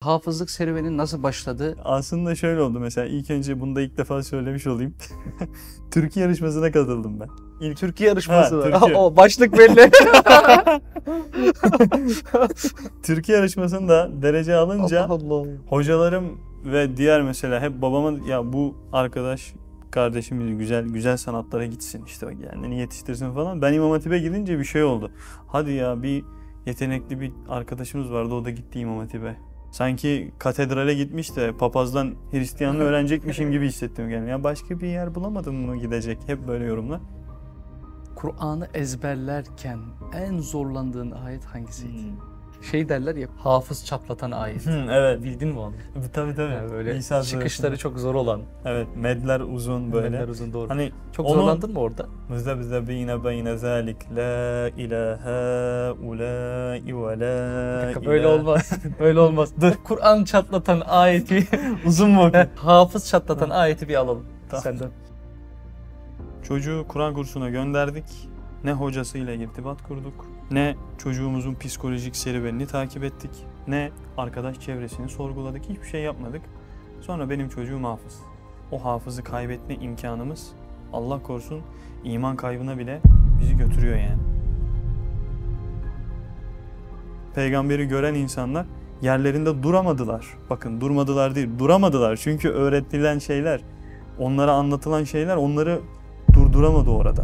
hafızlık serüvenin nasıl başladı? Aslında şöyle oldu, mesela ilk önce bunu da ilk defa söylemiş olayım. Türkiye yarışmasına katıldım ben. Türkiye yarışması Ha, var. Türkiye. O başlık belli. Türkiye yarışmasında derece alınca Allah Allah. hocalarım ve diğer mesela hep babamın, ya bu arkadaş kardeşimiz güzel sanatlara gitsin, işte kendini yetiştirsin falan. Ben İmam Hatip'e gidince bir şey oldu. Hadi ya, bir yetenekli bir arkadaşımız vardı, o da gitti İmam Hatip'e. Sanki katedrale gitmiş de papazdan Hristiyanlığı öğrenecekmişim gibi hissettim yani. Ya başka bir yer bulamadım mı gidecek? Hep böyle yorumlar. Kur'an'ı ezberlerken en zorlandığın ayet hangisiydi? Şey derler ya, hafız çatlatan ayet. Evet. Bildin mi onu? Tabii. Yani böyle İsa çıkışları suresinde. çok zor olan. Evet, medler uzun böyle. Medler uzun, doğru. Hani Çok onu, zorlandın mı orada? Müzebzebine beyne zalik la ilahe ulai ve la Böyle olmaz. Böyle olmaz. Dur. Kur'an çatlatan ayeti Uzun mu? hafız çatlatan ayeti bir alalım Tamam. senden. Çocuğu Kur'an kursuna gönderdik. Ne hocasıyla irtibat kurduk, ne çocuğumuzun psikolojik serüvenini takip ettik, ne arkadaş çevresini sorguladık, hiçbir şey yapmadık. Sonra benim çocuğum hafız. O hafızı kaybetme imkanımız, Allah korusun, iman kaybına bile bizi götürüyor yani. Peygamberi gören insanlar yerlerinde duramadılar. Bakın, durmadılar değil, duramadılar. Çünkü öğretilen şeyler, onlara anlatılan şeyler onları durduramadı orada.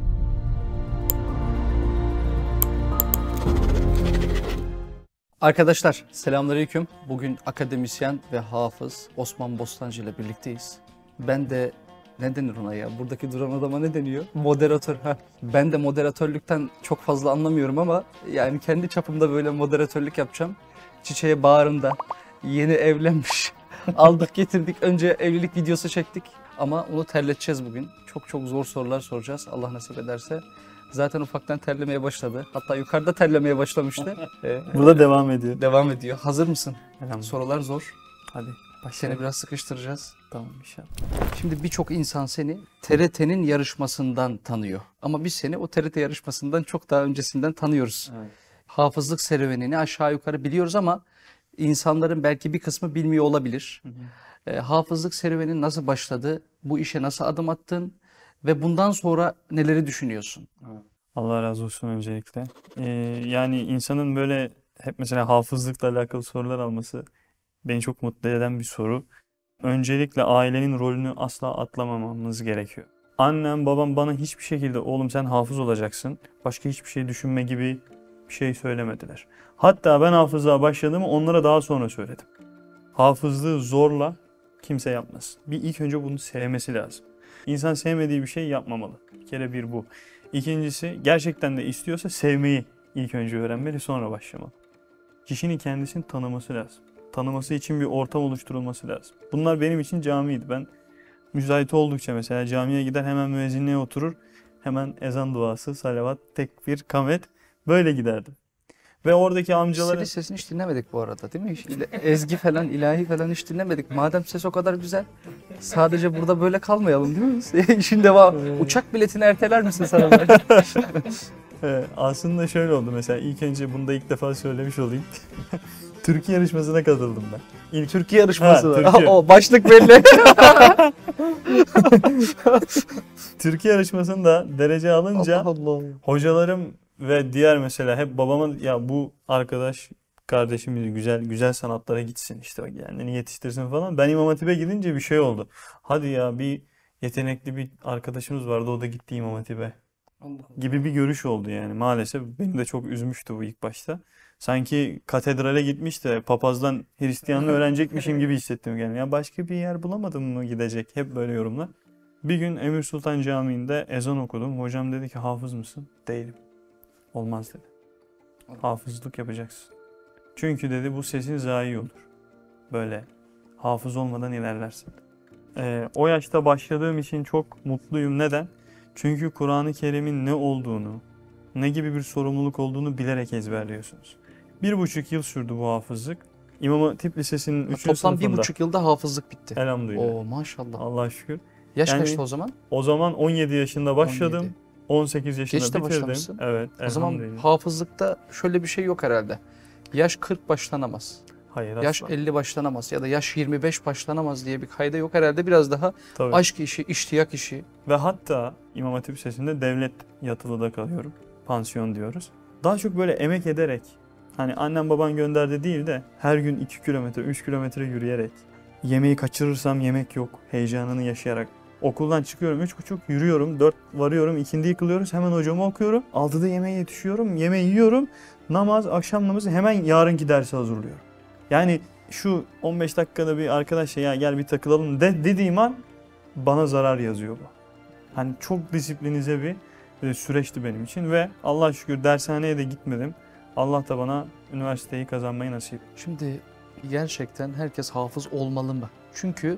Arkadaşlar selamünaleyküm. Bugün akademisyen ve hafız Osman Bostancı ile birlikteyiz. Ben de, ne denir ona ya? Buradaki duran adama ne deniyor? Moderatör. Ben de moderatörlükten çok fazla anlamıyorum ama yani kendi çapımda böyle moderatörlük yapacağım. Çiçeğe bağrında yeni evlenmiş. Aldık getirdik. Önce evlilik videosu çektik ama onu terleteceğiz bugün. Çok zor sorular soracağız Allah nasip ederse. Zaten ufaktan terlemeye başladı. Hatta yukarıda terlemeye başlamıştı. Burada devam ediyor. Devam ediyor. Hazır mısın? Tamam. Sorular zor. Hadi Seni başlayalım. biraz sıkıştıracağız. Tamam inşallah. Şimdi birçok insan seni TRT'nin yarışmasından tanıyor. Ama biz seni o TRT yarışmasından çok daha öncesinden tanıyoruz. Evet. Hafızlık serüvenini aşağı yukarı biliyoruz ama insanların belki bir kısmı bilmiyor olabilir. Hafızlık serüvenin nasıl başladı? Bu işe nasıl adım attın? Ve bundan sonra neleri düşünüyorsun? Allah razı olsun öncelikle. Yani insanın böyle hep mesela hafızlıkla alakalı sorular alması beni çok mutlu eden bir soru. Öncelikle ailenin rolünü asla atlamamamız gerekiyor. Annem, babam bana hiçbir şekilde oğlum sen hafız olacaksın, başka hiçbir şey düşünme gibi bir şey söylemediler. Hatta ben hafızlığa başladığımı onlara daha sonra söyledim. Hafızlığı zorla kimse yapmaz. Bir ilk önce bunu sevmesi lazım. İnsan sevmediği bir şey yapmamalı. Bir kere bir bu. İkincisi, gerçekten de istiyorsa sevmeyi ilk önce öğrenmeli, sonra başlamalı. Kişinin kendisini tanıması lazım. Tanıması için bir ortam oluşturulması lazım. Bunlar benim için camiydi. Ben müsait oldukça mesela camiye gider, hemen müezzinliğe oturur. Hemen ezan duası, salavat, tekbir, kamet, böyle giderdim. Ve oradaki amcaların... Senin sesini hiç dinlemedik bu arada değil mi? Ezgi falan, ilahi falan hiç dinlemedik. Madem ses o kadar güzel, sadece burada böyle kalmayalım değil mi? İşin devamı. Uçak biletini erteler misin sana? Aslında şöyle oldu, mesela ilk önce bunu da ilk defa söylemiş olayım. Türkiye yarışmasına katıldım ben. Türkiye yarışması var. Türkiye. O başlık belli. Türkiye yarışmasında derece alınca Allah Allah. hocalarım ve diğer mesela hep babamın, ya bu arkadaş kardeşimiz güzel sanatlara gitsin, işte kendini yetiştirsin falan. Ben İmam Hatip'e gidince bir şey oldu. Hadi ya, bir yetenekli bir arkadaşımız vardı, o da gitti İmam Hatip'e gibi bir görüş oldu yani. Maalesef beni de çok üzmüştü bu ilk başta. Sanki katedrale gitmiş de papazdan Hristiyanlığı öğrenecekmişim gibi hissettim yani. Ya başka bir yer bulamadım mı gidecek? Hep böyle yorumlar. Bir gün Emir Sultan Camii'nde ezan okudum. Hocam dedi ki hafız mısın? Değilim. Olmaz dedi. Hafızlık yapacaksın. Çünkü dedi bu sesin zayi olur. Böyle hafız olmadan ilerlersin. O yaşta başladığım için çok mutluyum. Neden? Çünkü Kur'an-ı Kerim'in ne olduğunu, ne gibi bir sorumluluk olduğunu bilerek ezberliyorsunuz. 1,5 yıl sürdü bu hafızlık. İmam Hatip Lisesi'nin 3. Toplam sınıfında. 1,5 yılda hafızlık bitti. Elhamdülillah. Oo maşallah. Allah'a şükür. Yaş Yani kaçtı o zaman? O zaman 17 yaşında başladım. 17. 18 yaşında Geç de bitirdim. başlamışsın. Evet, O zaman elhamdülillah. hafızlıkta şöyle bir şey yok herhalde. Yaş 40 başlanamaz. Hayır, Yaş asla. 50 başlanamaz ya da yaş 25 başlanamaz diye bir kayda yok. Herhalde biraz daha Tabii. aşk işi, iştiyak işi. Ve hatta İmam Hatip Lisesi'nde devlet yatılıda kalıyorum. Pansiyon diyoruz. Daha çok böyle emek ederek, hani annem baban gönderdi değil de her gün 2 kilometre, 3 kilometre yürüyerek, yemeği kaçırırsam yemek yok heyecanını yaşayarak. Okuldan çıkıyorum 3.30, yürüyorum, 4 varıyorum, ikindiyi kılıyoruz, hemen hocama okuyorum. 6'da yemeğe yetişiyorum, yemeği yiyorum, namaz, akşam namazı, hemen yarınki dersi hazırlıyorum. Yani şu 15 dakikada bir arkadaşla ya gel bir takılalım dediğim an bana zarar yazıyor bu. Hani çok disiplinize bir süreçti benim için ve Allah'a şükür dershaneye de gitmedim. Allah da bana üniversiteyi kazanmayı nasip. Şimdi gerçekten herkes hafız olmalı mı? Çünkü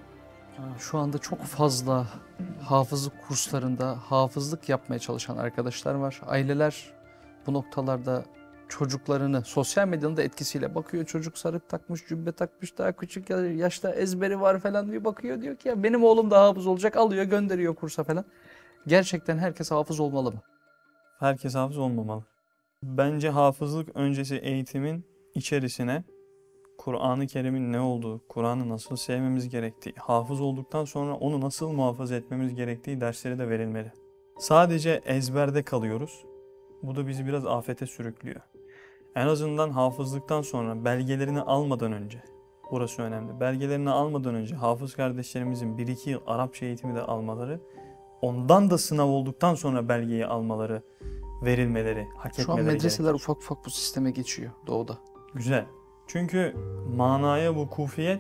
şu anda çok fazla hafızlık kurslarında hafızlık yapmaya çalışan arkadaşlar var. Aileler bu noktalarda çocuklarını sosyal medyanın da etkisiyle bakıyor. Çocuk sarık takmış, cübbe takmış, daha küçük yaşta ezberi var falan diyor. Bakıyor diyor ki ya benim oğlum da hafız olacak, alıyor gönderiyor kursa falan. Gerçekten herkes hafız olmalı mı? Herkes hafız olmamalı. Bence hafızlık öncesi eğitimin içerisine Kur'an-ı Kerim'in ne olduğu, Kur'an'ı nasıl sevmemiz gerektiği, hafız olduktan sonra onu nasıl muhafaza etmemiz gerektiği dersleri de verilmeli. Sadece ezberde kalıyoruz. Bu da bizi biraz afete sürüklüyor. En azından hafızlıktan sonra belgelerini almadan önce, burası önemli, belgelerini almadan önce hafız kardeşlerimizin 1-2 yıl Arapça eğitimi de almaları, ondan da sınav olduktan sonra belgeyi almaları, verilmeleri, hak Şu an etmeleri medreseler gerekir. ufak ufak bu sisteme geçiyor doğuda. Güzel. Çünkü manaya vukufiyet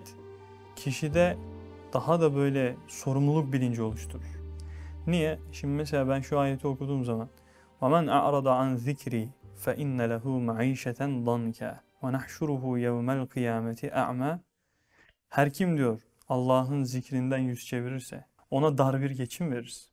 kişide daha da böyle sorumluluk bilinci oluşturur. Niye? Şimdi mesela ben şu ayeti okuduğum zaman وَمَنْ أَعْرَضَ عَنْ ذِكْرِي فَإِنَّ لَهُ مَعِيشَةً ضَنْكَ وَنَحْشُرُهُ يَوْمَ الْقِيَامَةِ أَعْمَى. Her kim diyor Allah'ın zikrinden yüz çevirirse ona dar bir geçim veririz.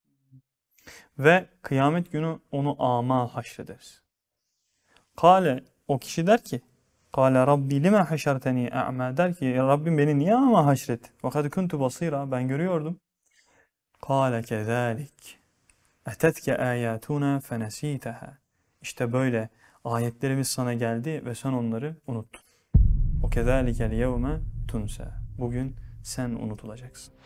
Ve kıyamet günü onu ama haşrederiz. Kale, o kişi der ki Kale Rabbi lima haşerteni a'ma, der ki ya Rabbim beni niye ama haşret? Ve kad kuntu basira, ben görüyordum. Kale kezalik etetke ayatuna fenesitaha. İşte böyle ayetlerimiz sana geldi ve sen onları unuttun. O kezalikel yevme tunsa. Bugün sen unutulacaksın.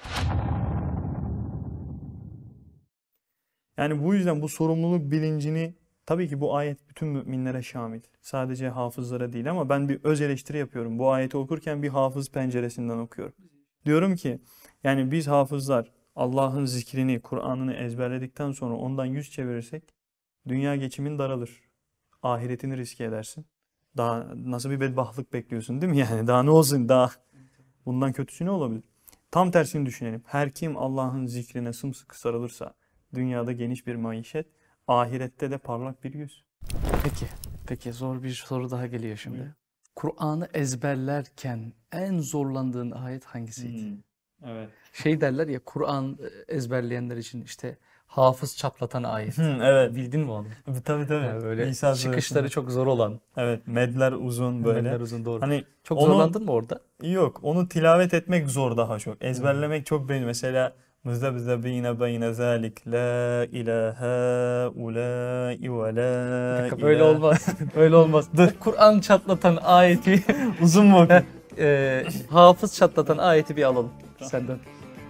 Yani bu yüzden bu sorumluluk bilincini, tabii ki bu ayet bütün müminlere şamil. Sadece hafızlara değil ama ben bir öz eleştiri yapıyorum. Bu ayeti okurken bir hafız penceresinden okuyorum. Diyorum ki yani biz hafızlar Allah'ın zikrini, Kur'an'ını ezberledikten sonra ondan yüz çevirirsek dünya geçimin daralır. Ahiretini riske edersin. Daha nasıl bir bedbahtlık bekliyorsun değil mi yani? Daha ne olsun, daha bundan kötüsü ne olabilir? Tam tersini düşünelim. Her kim Allah'ın zikrine sımsıkı sarılırsa dünyada geniş bir maişet, ahirette de parlak bir yüz. Peki zor bir soru daha geliyor şimdi. Buyurun. Kur'an'ı ezberlerken en zorlandığın ayet hangisiydi? Evet. Şey derler ya Kur'an ezberleyenler için işte hafız çatlatan ayet. Evet. Bildin mi onu? Tabii. Yani böyle İsa çıkışları suresinde. çok zor olan. Evet, medler uzun böyle. Memeller uzun doğru. Hani Çok onu zorlandın mı orada? yok, onu tilavet etmek zor daha çok. Ezberlemek çok benim. Mesela muzebzebine beyne zalik la ilahe ulai ve la Dakika, böyle ilahe. olmaz. Böyle olmaz. Dur. Kur'an çatlatan ayeti Uzun mu okuyayım? hafız çatlatan ayeti bir alalım senden.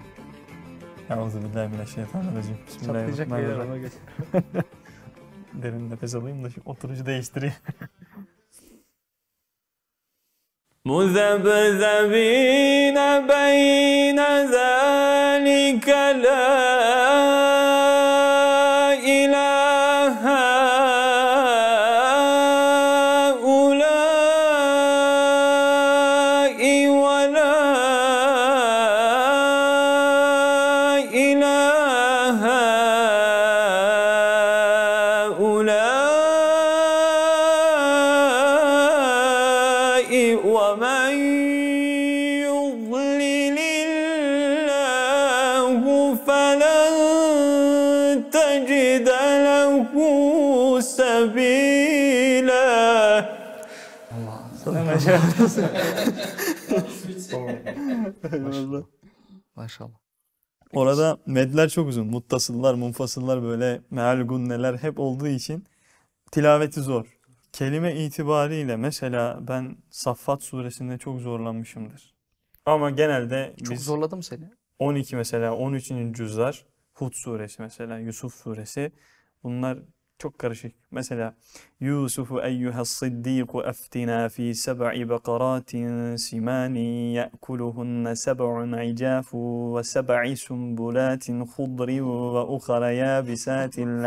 Euzubillahimineşşeytanirracim. Çatlayacak bir yer Bismillahirrahmanirrahim. ama geç. Derin nefes alayım da şu oturucu değiştireyim. مذبذبين بين ذلك لا إله هؤلاء ولا إله هؤلاء ومن يضلل الله فلن تجد له سبيلا. Maşallah. Maşallah. Orada medler çok uzun. Muttasıllar, munfasıllar böyle meal gunneler hep olduğu için tilaveti zor. kelime itibariyle mesela ben Saffat suresinde çok zorlanmışımdır. Ama genelde Çok biz zorladım seni. 12 mesela 13. cüzler, Hud suresi mesela, Yusuf suresi, bunlar çok karışık. Mesela Yusufu eyyuhas siddiku eftina fi seb'i bekaratin simanin ya'kuluhunne seb'un icafu ve seb'i sumbulatin khudri ve ukhra yabisatin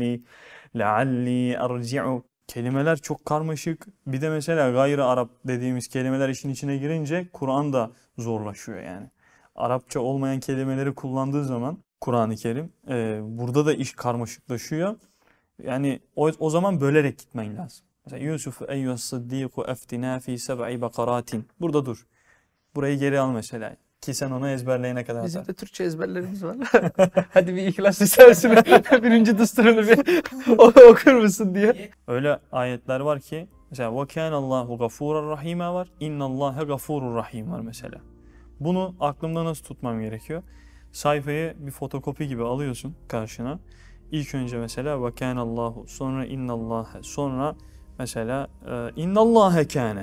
lealli erci'u. Kelimeler çok karmaşık. Bir de mesela gayrı Arap dediğimiz kelimeler işin içine girince Kur'an da zorlaşıyor yani. Arapça olmayan kelimeleri kullandığı zaman Kur'an-ı Kerim burada da iş karmaşıklaşıyor. Yani o zaman bölerek gitmen lazım. Mesela Yusuf eyyühes sıddiku eftina fi seb'i bekaratin. Burada dur. Burayı geri al mesela. Ki sen onu ezberleyene kadar Bizim atar. de Türkçe ezberlerimiz var. Hadi bir İhlas Risalesi'ni birinci düsturunu bir okur musun diye. Öyle ayetler var ki mesela وَكَانَ اللّٰهُ غَفُورًا رَحِيمًا var. اِنَّ اللّٰهَ غَفُورٌ rahim var mesela. Bunu aklımda nasıl tutmam gerekiyor? Sayfayı bir fotokopi gibi alıyorsun karşına. İlk önce mesela وَكَانَ اللّٰهُ, sonra اِنَّ اللّٰهَ, sonra mesela اِنَّ اللّٰهَ كَانَ.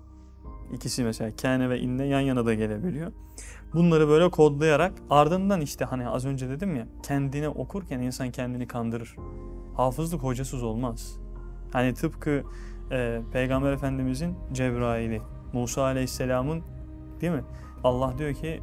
İkisi mesela kâne ve inne yan yana da gelebiliyor. Bunları böyle kodlayarak ardından işte hani az önce dedim ya, kendine okurken insan kendini kandırır. Hafızlık hocasız olmaz. Hani tıpkı Peygamber Efendimizin Cebrail'i, Musa Aleyhisselam'ın, değil mi? Allah diyor ki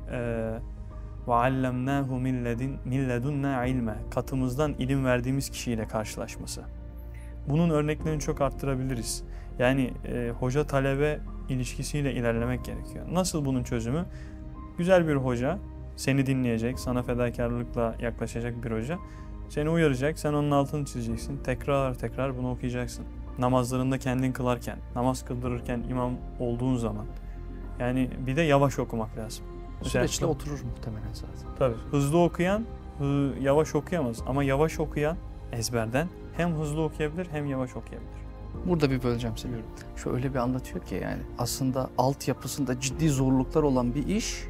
وَعَلَّمْنَاهُ مِنْ لَدُنَّا عِلْمًا, katımızdan ilim verdiğimiz kişiyle karşılaşması. Bunun örneklerini çok arttırabiliriz. Yani hoca talebe ilişkisiyle ilerlemek gerekiyor. Nasıl bunun çözümü? Güzel bir hoca, seni dinleyecek, sana fedakarlıkla yaklaşacak bir hoca. Seni uyaracak, sen onun altını çizeceksin. Tekrar tekrar bunu okuyacaksın. Namazlarında kendin kılarken, namaz kıldırırken imam olduğun zaman. Yani bir de yavaş okumak lazım. Bu süreçle oturur muhtemelen zaten. Tabii. Hızlı okuyan yavaş okuyamaz. Ama yavaş okuyan ezberden hem hızlı okuyabilir hem yavaş okuyabilir. Burada bir böleceğim seni. Şöyle bir anlatıyor ki yani aslında altyapısında ciddi zorluklar olan bir iş.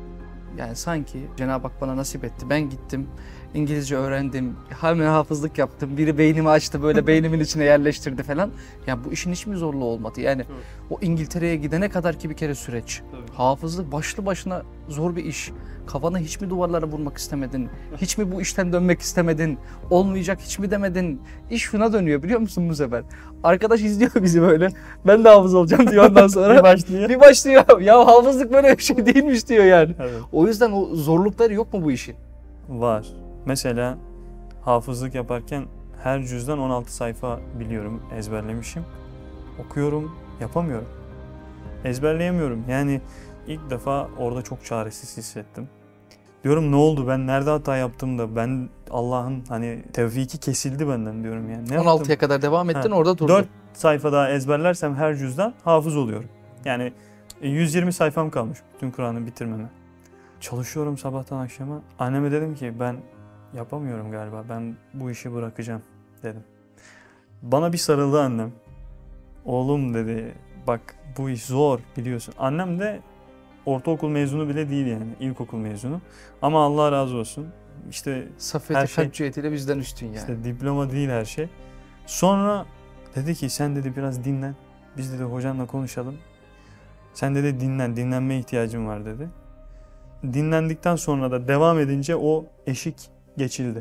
Yani sanki Cenab-ı Hak bana nasip etti. Ben gittim, İngilizce öğrendim, hemen hafızlık yaptım. Biri beynimi açtı, böyle beynimin içine yerleştirdi falan. Ya bu işin hiç mi zorluğu olmadı? Yani o İngiltere'ye gidene kadar ki bir kere süreç. Hafızlık başlı başına zor bir iş. Kafana hiç mi duvarlara vurmak istemedin? Hiç mi bu işten dönmek istemedin? Olmayacak hiç mi demedin? İş şuna dönüyor biliyor musun bu sefer? Arkadaş izliyor bizi böyle. Ben de hafız olacağım diyor ondan sonra. Bir başlıyor. Ya hafızlık böyle bir şey değilmiş diyor yani. Evet. O yüzden o zorlukları yok mu bu işin? Var. Mesela hafızlık yaparken her cüzden 16 sayfa biliyorum, ezberlemişim. Okuyorum, yapamıyorum. Ezberleyemiyorum. Yani ilk defa orada çok çaresiz hissettim. Diyorum ne oldu, ben nerede hata yaptım da ben Allah'ın hani tevfiki kesildi benden diyorum yani. Ne 16'ya kadar devam ettin orada durdun. 4 sayfa daha ezberlersem her cüzden hafız oluyorum. Yani 120 sayfam kalmış bütün Kur'an'ı bitirmeme. Çalışıyorum sabahtan akşama. Anneme dedim ki ben yapamıyorum galiba. Ben bu işi bırakacağım dedim. Bana bir sarıldı annem. Oğlum dedi, bak bu iş zor biliyorsun. Annem de ortaokul mezunu bile değil yani. İlkokul mezunu. Ama Allah razı olsun. İşte Safiyeti her şey- kalp cihetiyle bizden üstün yani. işte diploma değil her şey. Sonra dedi ki sen dedi biraz dinlen. Biz dedi hocanla konuşalım. Sen dedi dinlen. Dinlenmeye ihtiyacın var dedi. Dinlendikten sonra da devam edince o eşik geçildi.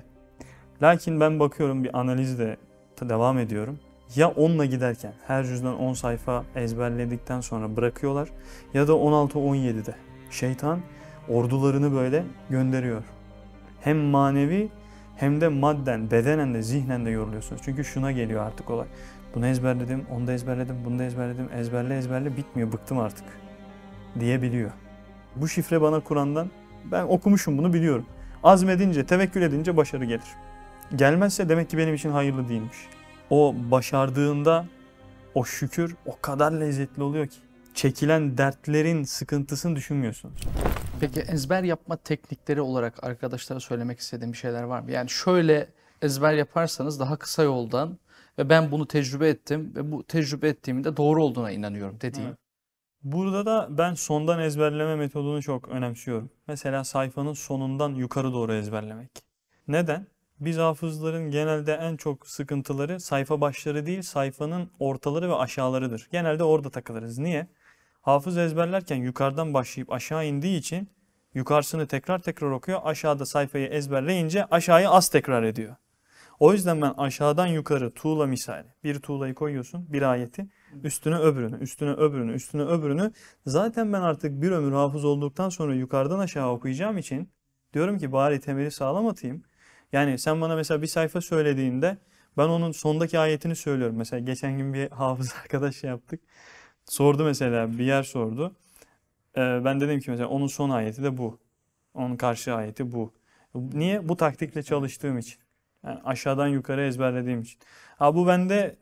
Lakin ben bakıyorum bir analizle devam ediyorum. Ya onunla giderken her cüzden 10 sayfa ezberledikten sonra bırakıyorlar ya da 16-17'de şeytan ordularını böyle gönderiyor. Hem manevi hem de madden, bedenen de zihnen de yoruluyorsunuz. Çünkü şuna geliyor artık olay. Bunu ezberledim, onu da ezberledim, bunu da ezberledim. Ezberle bitmiyor, bıktım artık diyebiliyor. Bu şifre bana Kur'an'dan, ben okumuşum bunu biliyorum. Azmedince, tevekkül edince başarı gelir. Gelmezse demek ki benim için hayırlı değilmiş. O başardığında o şükür o kadar lezzetli oluyor ki. Çekilen dertlerin sıkıntısını düşünmüyorsunuz. Peki ezber yapma teknikleri olarak arkadaşlara söylemek istediğim bir şeyler var mı? Yani şöyle ezber yaparsanız daha kısa yoldan ve ben bunu tecrübe ettim ve bu tecrübe ettiğimin de doğru olduğuna inanıyorum dediğim. Evet. Burada da ben sondan ezberleme metodunu çok önemsiyorum. Mesela sayfanın sonundan yukarı doğru ezberlemek. Neden? Biz hafızların genelde en çok sıkıntıları sayfa başları değil, sayfanın ortaları ve aşağılarıdır. Genelde orada takılırız. Niye? Hafız ezberlerken yukarıdan başlayıp aşağı indiği için yukarısını tekrar tekrar okuyor. Aşağıda sayfayı ezberleyince aşağıyı az tekrar ediyor. O yüzden ben aşağıdan yukarı tuğla misali. Bir tuğlayı koyuyorsun, bir ayeti. Üstüne öbürünü, üstüne öbürünü, üstüne öbürünü. Zaten ben artık bir ömür hafız olduktan sonra yukarıdan aşağı okuyacağım için diyorum ki bari temeli sağlam atayım. Yani sen bana mesela bir sayfa söylediğinde ben onun sondaki ayetini söylüyorum. Mesela geçen gün bir hafız arkadaş yaptık. Sordu mesela, bir yer sordu. Ben dedim ki mesela onun son ayeti de bu. Onun karşı ayeti bu. Niye? Bu taktikle çalıştığım için. Yani aşağıdan yukarı ezberlediğim için. Ha, bu bende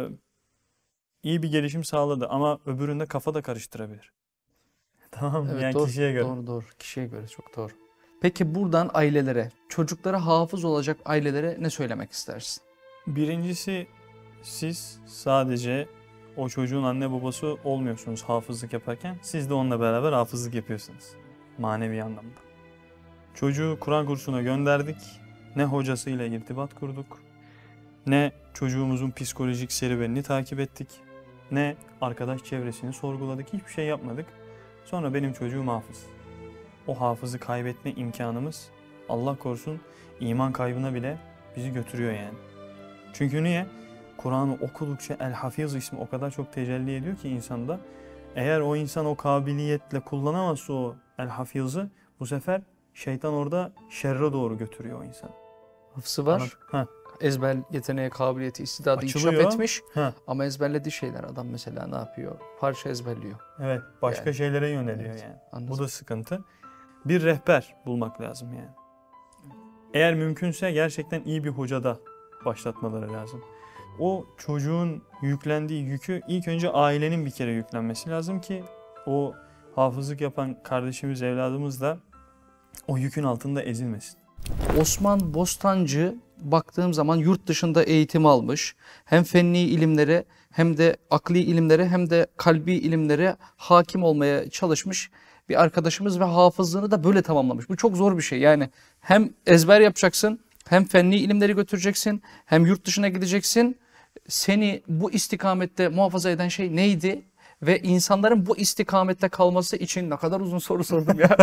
iyi bir gelişim sağladı ama öbüründe kafa da karıştırabilir. Tamam mı? Evet, Yani doğru, kişiye göre. doğru. Kişiye göre çok doğru. Peki buradan ailelere, çocuklara hafız olacak ailelere ne söylemek istersin? Birincisi, siz sadece o çocuğun anne babası olmuyorsunuz hafızlık yaparken. Siz de onunla beraber hafızlık yapıyorsunuz. Manevi anlamda. Çocuğu Kur'an kursuna gönderdik. Ne hocasıyla irtibat kurduk. Ne çocuğumuzun psikolojik serüvenini takip ettik. Ne arkadaş çevresini sorguladık. Hiçbir şey yapmadık. Sonra benim çocuğum hafız. O hafızı kaybetme imkanımız, Allah korusun, iman kaybına bile bizi götürüyor yani. Çünkü niye? Kur'an'ı okudukça El-Hafiz ismi o kadar çok tecelli ediyor ki insanda. Eğer o insan o kabiliyetle kullanamazsa o El-Hafiz'i, bu sefer şeytan orada şerre doğru götürüyor o insanı. Hafızı var. Ezber yeteneği, kabiliyeti, istidadı inkişaf Açılıyor. etmiş. Ama ezberlediği şeyler adam mesela ne yapıyor? Parça ezberliyor. Evet, başka Yani. şeylere yöneliyor Evet, yani. anladım. Bu da sıkıntı. Bir rehber bulmak lazım yani. Eğer mümkünse gerçekten iyi bir hocada başlatmaları lazım. O çocuğun yüklendiği yükü ilk önce ailenin bir kere yüklenmesi lazım ki o hafızlık yapan kardeşimiz, evladımız da o yükün altında ezilmesin. Osman Bostancı baktığım zaman yurt dışında eğitim almış. Hem fenni ilimlere hem de akli ilimlere hem de kalbi ilimlere hakim olmaya çalışmış bir arkadaşımız ve hafızlığını da böyle tamamlamış. Bu çok zor bir şey. Yani hem ezber yapacaksın, hem fenni ilimleri götüreceksin, hem yurt dışına gideceksin. Seni bu istikamette muhafaza eden şey neydi? Ve insanların bu istikamette kalması için ne kadar uzun soru sordum ya.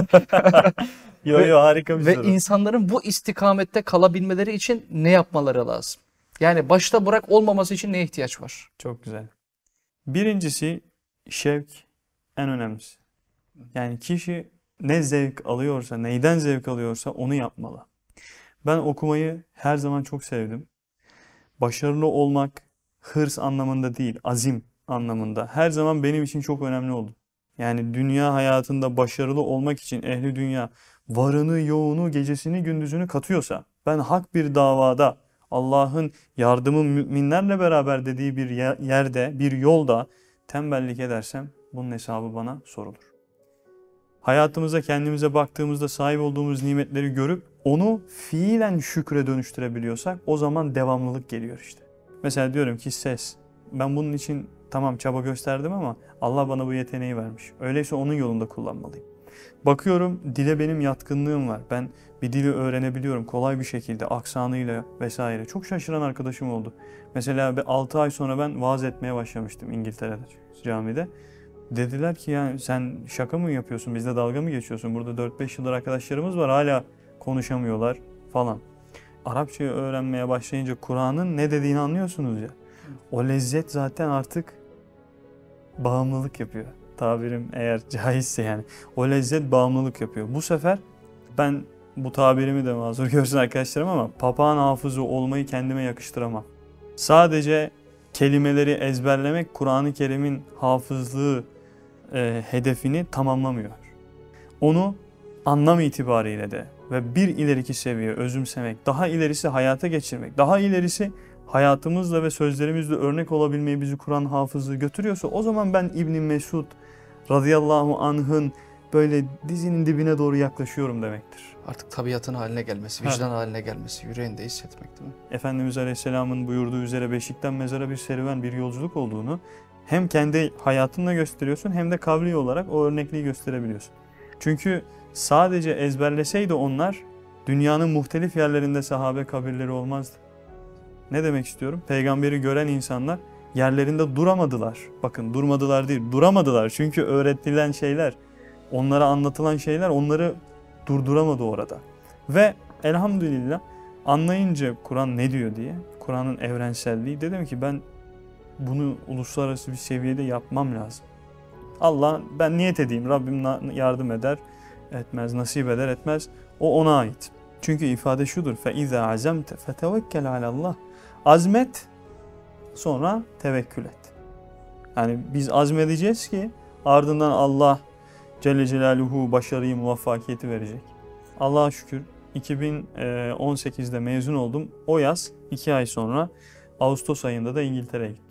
Yo harika bir soru. Ve insanların bu istikamette kalabilmeleri için ne yapmaları lazım? Yani başta bırak olmaması için ne ihtiyaç var? Çok güzel. Birincisi şevk, en önemlisi. Yani kişi ne zevk alıyorsa, neyden zevk alıyorsa onu yapmalı. Ben okumayı her zaman çok sevdim. Başarılı olmak hırs anlamında değil, azim anlamında. Her zaman benim için çok önemli oldu. Yani dünya hayatında başarılı olmak için ehli dünya varını, yoğunu, gecesini, gündüzünü katıyorsa, ben hak bir davada Allah'ın yardımı müminlerle beraber dediği bir yerde, bir yolda tembellik edersem bunun hesabı bana sorulur. Hayatımıza, kendimize baktığımızda sahip olduğumuz nimetleri görüp onu fiilen şükre dönüştürebiliyorsak o zaman devamlılık geliyor işte. Mesela diyorum ki ses. Ben bunun için tamam çaba gösterdim ama Allah bana bu yeteneği vermiş. Öyleyse onun yolunda kullanmalıyım. Bakıyorum dile benim yatkınlığım var. Ben bir dili öğrenebiliyorum kolay bir şekilde aksanıyla vesaire. Çok şaşıran arkadaşım oldu. Mesela 6 ay sonra ben vaaz etmeye başlamıştım İngiltere'de camide. Dediler ki yani sen şaka mı yapıyorsun, bizle dalga mı geçiyorsun? Burada 4-5 yıldır arkadaşlarımız var hala konuşamıyorlar falan. Arapçayı öğrenmeye başlayınca Kur'an'ın ne dediğini anlıyorsunuz ya. O lezzet zaten artık bağımlılık yapıyor. Tabirim eğer caizse yani. O lezzet bağımlılık yapıyor. Bu sefer ben bu tabirimi de mazur görsün arkadaşlarım ama papağan hafızı olmayı kendime yakıştıramam. Sadece kelimeleri ezberlemek Kur'an-ı Kerim'in hafızlığı hedefini tamamlamıyor. Onu anlam itibariyle de ve bir ileriki seviye özümsemek, daha ilerisi hayata geçirmek, daha ilerisi hayatımızla ve sözlerimizle örnek olabilmeyi bizi Kur'an hafızlığı götürüyorsa o zaman ben İbn Mesud radıyallahu anh'ın böyle dizinin dibine doğru yaklaşıyorum demektir. Artık tabiatın haline gelmesi, vicdan haline gelmesi, yüreğinde hissetmek değil mi? Efendimiz Aleyhisselam'ın buyurduğu üzere beşikten mezara bir serüven, bir yolculuk olduğunu hem kendi hayatınla gösteriyorsun hem de kavli olarak o örnekliği gösterebiliyorsun. Çünkü sadece ezberleseydi onlar Dünyanın muhtelif yerlerinde sahabe kabirleri olmazdı. Ne demek istiyorum? Peygamberi gören insanlar yerlerinde duramadılar. Bakın durmadılar değil, duramadılar. Çünkü öğretilen şeyler, onlara anlatılan şeyler onları durduramadı orada. Ve elhamdülillah anlayınca Kur'an ne diyor diye, Kur'an'ın evrenselliği, dedim ki ben bunu uluslararası bir seviyede yapmam lazım. Allah, ben niyet edeyim, Rabbim yardım eder, etmez, nasip eder, etmez. O ona ait. Çünkü ifade şudur. فَاِذَا عَزَمْتَ فَتَوَكَّلْ عَلَى اللّٰهِ Azmet, sonra tevekkül et. Yani biz azmedeceğiz ki ardından Allah Celle Celaluhu başarıyı, muvaffakiyeti verecek. Allah'a şükür 2018'de mezun oldum. O yaz 2 ay sonra Ağustos ayında da İngiltere'ye gittim.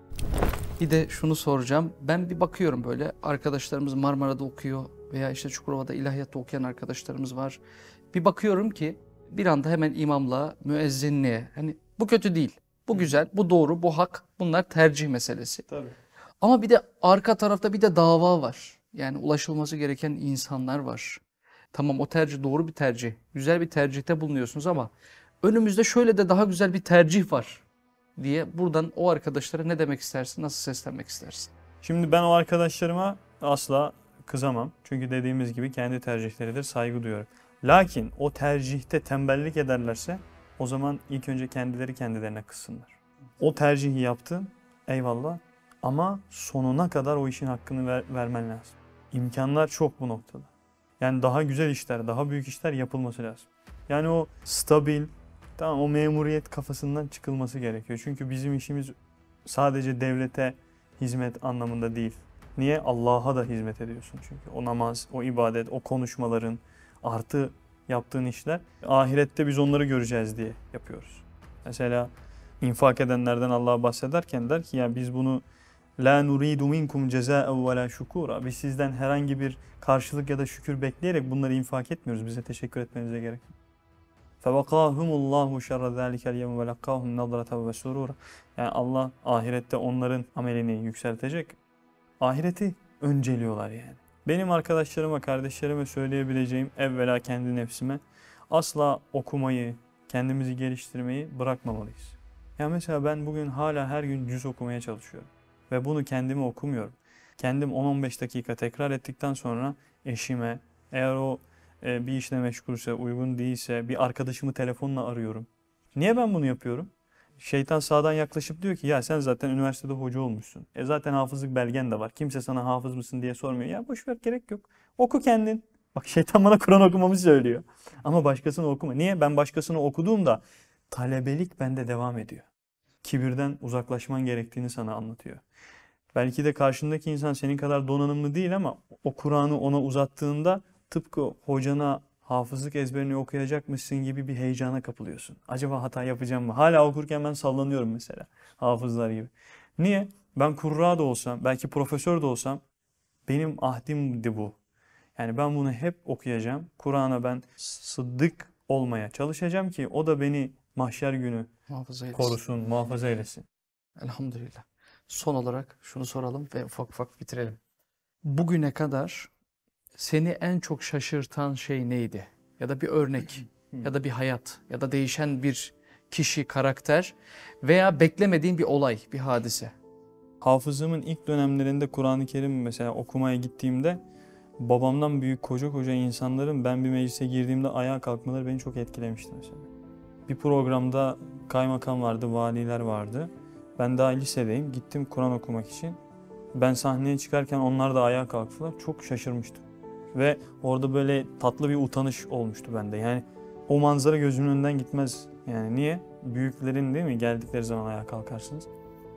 Bir de şunu soracağım. Ben bir bakıyorum böyle arkadaşlarımız Marmara'da okuyor veya işte Çukurova'da ilahiyatta okuyan arkadaşlarımız var. Bir bakıyorum ki bir anda hemen imamlığa, müezzinliğe. Hani bu kötü değil. Bu güzel, bu doğru, bu hak. Bunlar tercih meselesi. Tabii. Ama bir de arka tarafta bir de dava var. Yani ulaşılması gereken insanlar var. Tamam, o tercih doğru bir tercih. Güzel bir tercihte bulunuyorsunuz ama önümüzde şöyle de daha güzel bir tercih var diye buradan o arkadaşlara ne demek istersin, nasıl seslenmek istersin? Şimdi ben o arkadaşlarıma asla kızamam. Çünkü dediğimiz gibi kendi tercihleridir, saygı duyuyorum. Lakin o tercihte tembellik ederlerse o zaman ilk önce kendileri kendilerine kızsınlar. O tercihi yaptın, eyvallah, ama sonuna kadar o işin hakkını vermen lazım. İmkanlar çok bu noktada. Yani daha güzel işler, daha büyük işler yapılması lazım. Yani o stabil, tamam, o memuriyet kafasından çıkılması gerekiyor. Çünkü bizim işimiz sadece devlete hizmet anlamında değil. Niye? Allah'a da hizmet ediyorsun çünkü. O namaz, o ibadet, o konuşmaların artı yaptığın işler. Ahirette biz onları göreceğiz diye yapıyoruz. Mesela infak edenlerden Allah bahsederken der ki ya biz bunu la nuridu minkum ceza'en ve la şukura. Biz sizden herhangi bir karşılık ya da şükür bekleyerek bunları infak etmiyoruz. Bize teşekkür etmenize gerek yok. فَوَقَاهُمُ اللّٰهُ شَرَّ ذَٰلِكَ الْيَوْمِ وَلَقَّاهُمْ نَظْرَةً وَسُرُورًا. Yani Allah ahirette onların amelini yükseltecek. Ahireti önceliyorlar yani. Benim arkadaşlarıma, kardeşlerime söyleyebileceğim evvela kendi nefsime asla okumayı, kendimizi geliştirmeyi bırakmamalıyız. Ya mesela ben bugün hala her gün cüz okumaya çalışıyorum. Ve bunu kendime okumuyorum. Kendim 10-15 dakika tekrar ettikten sonra eşime, eğer o bir işle meşgulse, uygun değilse bir arkadaşımı telefonla arıyorum. Niye ben bunu yapıyorum? Şeytan sağdan yaklaşıp diyor ki ya sen zaten üniversitede hoca olmuşsun. Zaten hafızlık belgen de var. Kimse sana hafız mısın diye sormuyor. Ya boş ver, gerek yok. Oku kendin. Bak şeytan bana Kur'an okumamı söylüyor. Ama başkasını okuma. Niye? Ben başkasını okuduğumda talebelik bende devam ediyor. Kibirden uzaklaşman gerektiğini sana anlatıyor. Belki de karşındaki insan senin kadar donanımlı değil ama o Kur'an'ı ona uzattığında tıpkı hocana hafızlık ezberini okuyacakmışsın gibi bir heyecana kapılıyorsun. Acaba hata yapacağım mı? Hala okurken ben sallanıyorum mesela hafızlar gibi. Niye? Ben kurra da olsam, belki profesör de olsam benim ahdimdi bu. Yani ben bunu hep okuyacağım. Kur'an'a ben sıddık olmaya çalışacağım ki o da beni mahşer günü Muhafaza eylesin. korusun, muhafaza eylesin. Elhamdülillah. Son olarak şunu soralım ve ufak ufak bitirelim. Bugüne kadar seni en çok şaşırtan şey neydi? Ya da bir örnek, ya da bir hayat, ya da değişen bir kişi, karakter veya beklemediğin bir olay, bir hadise. Hafızımın ilk dönemlerinde Kur'an-ı Kerim mesela okumaya gittiğimde babamdan büyük koca koca insanların ben bir meclise girdiğimde ayağa kalkmaları beni çok etkilemişti mesela. Bir programda kaymakam vardı, valiler vardı. Ben daha lisedeyim. Gittim Kur'an okumak için. Ben sahneye çıkarken onlar da ayağa kalktılar. Çok şaşırmıştım. Ve orada böyle tatlı bir utanış olmuştu bende. Yani o manzara gözümün önünden gitmez. Yani niye? Büyüklerin değil mi? Geldikleri zaman ayağa kalkarsınız.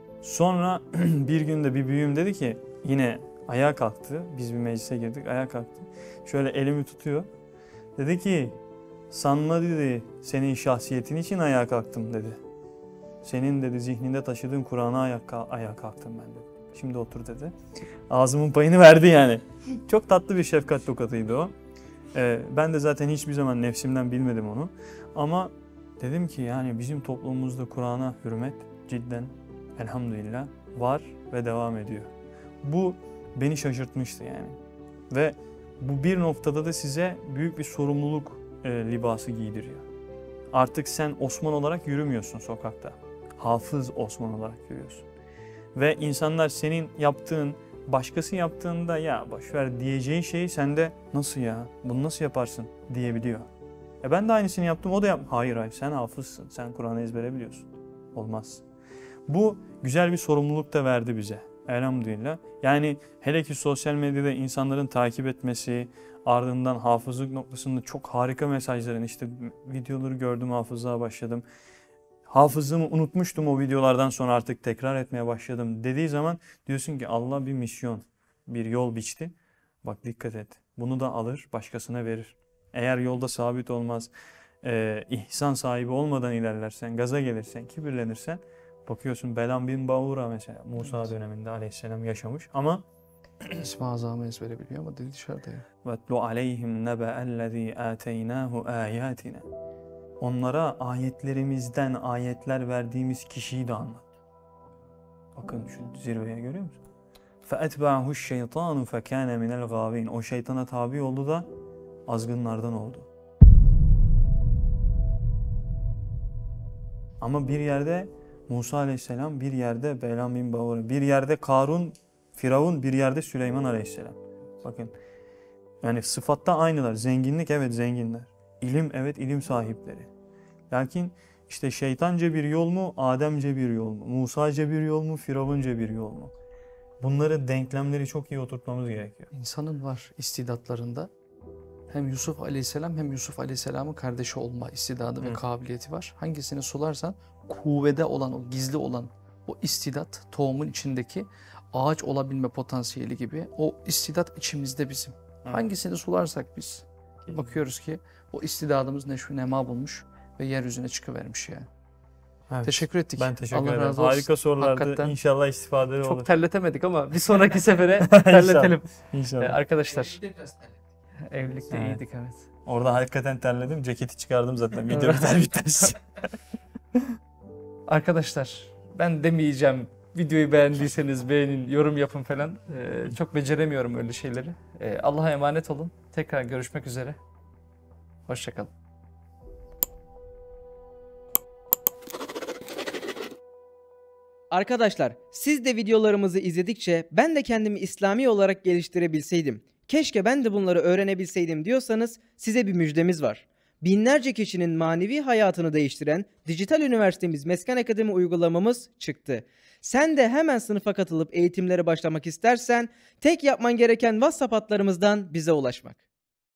Sonra bir günde bir büyüğüm dedi ki yine ayağa kalktı. Biz bir meclise girdik, ayağa kalktı. Şöyle elimi tutuyor. Dedi ki sanma dedi senin şahsiyetin için ayağa kalktım dedi. Senin dedi zihninde taşıdığın Kur'an'a ayağa kalktım ben dedi. Şimdi otur dedi. Ağzımın payını verdi yani. Çok tatlı bir şefkat tokatıydı o. Ben de zaten hiçbir zaman nefsimden bilmedim onu. Ama dedim ki yani bizim toplumumuzda Kur'an'a hürmet cidden elhamdülillah var ve devam ediyor. Bu beni şaşırtmıştı yani. Ve bu bir noktada da size büyük bir sorumluluk libası giydiriyor. Artık sen Osman olarak yürümüyorsun sokakta. Hafız Osman olarak yürüyorsun. Ve insanlar senin yaptığın, başkası yaptığında ya boşver diyeceği şeyi sen de nasıl ya, bunu nasıl yaparsın diyebiliyor. Ben de aynısını yaptım, o da hayır sen hafızsın, sen Kur'an'ı ezbere biliyorsun. Olmaz. Bu güzel bir sorumluluk da verdi bize. Elhamdülillah. Yani hele ki sosyal medyada insanların takip etmesi, ardından hafızlık noktasında çok harika mesajların, işte videoları gördüm, hafızlığa başladım. Hafızlığımı unutmuştum, o videolardan sonra artık tekrar etmeye başladım dediği zaman diyorsun ki Allah bir misyon, bir yol biçti. Bak dikkat et. Bunu da alır, başkasına verir. Eğer yolda sabit olmaz, ihsan sahibi olmadan ilerlersen, gaza gelirsen, kibirlenirsen, bakıyorsun Belam bin Baura mesela Musa döneminde aleyhisselam yaşamış ama İsmi azamı ezbere biliyor ama dil dışarıda ya. وَاتْلُ عَلَيْهِمْ نَبَأَ الَّذ۪ي آتَيْنَاهُ آيَاتِنَا. Onlara ayetlerimizden ayetler verdiğimiz kişiyi de anlat. Bakın şu zirveye görüyor musun? فَاَتْبَعَهُ الشَّيْطَانُ فَكَانَ مِنَ الْغَاوِينَ. O şeytana tabi oldu da azgınlardan oldu. Ama bir yerde Musa aleyhisselam, bir yerde Belam bin Baura, bir yerde Karun, Firavun, bir yerde Süleyman aleyhisselam. Bakın yani sıfatta aynılar. Zenginlik evet zenginler. İlim evet ilim sahipleri. Lakin işte şeytanca bir yol mu, Ademce bir yol mu, Musa'ca bir yol mu, Firavunca bir yol mu? Bunları denklemleri çok iyi oturtmamız gerekiyor. İnsanın var istidatlarında hem Yusuf Aleyhisselam hem Yusuf Aleyhisselam'ın kardeşi olma istidadı ve kabiliyeti var. Hangisini sularsan kuvvede olan, o gizli olan o istidat, tohumun içindeki ağaç olabilme potansiyeli gibi o istidat içimizde bizim. Hangisini sularsak biz bakıyoruz ki o istidadımız neşvi nema bulmuş ve yeryüzüne çıkıvermiş yani. Evet. Teşekkür ettik. Ben teşekkür Allah ederim. razı olsun. Harika sorulardı. Hakikaten İnşallah istifadeli olur. çok terletemedik ama bir sonraki sefere terletelim. İnşallah. Arkadaşlar evlilikte Evet. iyiydik evet. Orada hakikaten terledim. Ceketi çıkardım zaten. Video biter bitmez. Arkadaşlar ben demeyeceğim. Videoyu beğendiyseniz beğenin, yorum yapın falan. Çok beceremiyorum öyle şeyleri. Allah'a emanet olun. Tekrar görüşmek üzere. Hoşça kalın. Arkadaşlar, siz de videolarımızı izledikçe ben de kendimi İslami olarak geliştirebilseydim, keşke ben de bunları öğrenebilseydim diyorsanız size bir müjdemiz var. Binlerce kişinin manevi hayatını değiştiren dijital üniversitemiz Mesken Akademi uygulamamız çıktı. Sen de hemen sınıfa katılıp eğitimlere başlamak istersen tek yapman gereken WhatsApp hatlarımızdan bize ulaşmak.